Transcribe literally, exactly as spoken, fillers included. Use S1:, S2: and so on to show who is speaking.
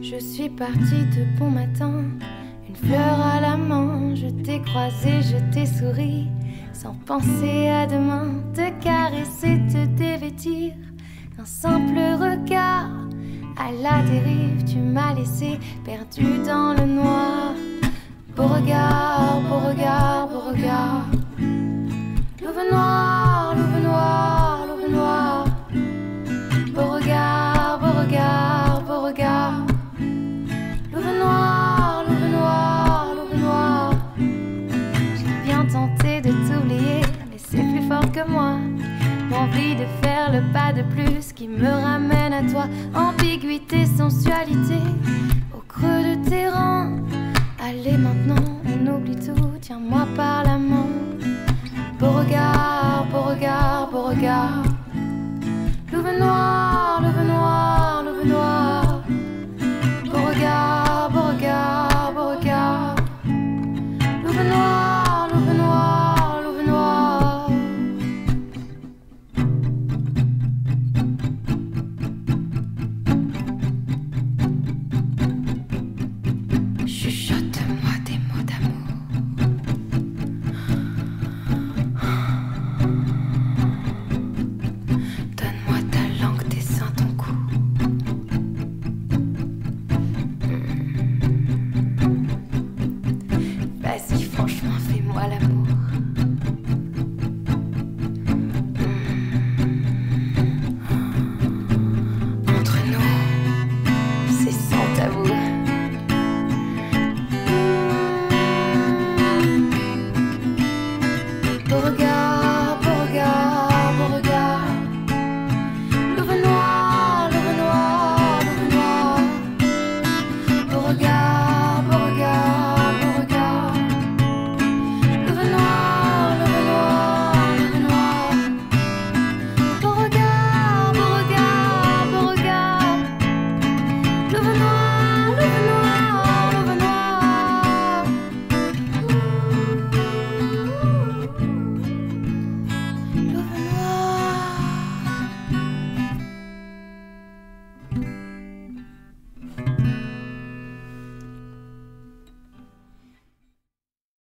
S1: Je suis partie de bon matin, une fleur à la main. Je t'ai croisé, je t'ai souri, sans penser à demain. Te caresser, te dévêtir, un simple regard. À la dérive, tu m'as laissé perdu dans le noir. Beau regard, beau regard, beau regard. Louve noir, louve noir, louve noir. Beau regard, beau regard, beau regard. Louve noir, louve noir, louve noir. J'ai bien tenté de t'oublier, mais c'est plus fort que moi. Envie de faire le pas de plus qui me ramène à toi. Ambiguïté, sensualité, au creux de tes reins. Allez maintenant, on oublie tout, tiens-moi par la main. Beau regard, beau regard, beau regard. Louve noir.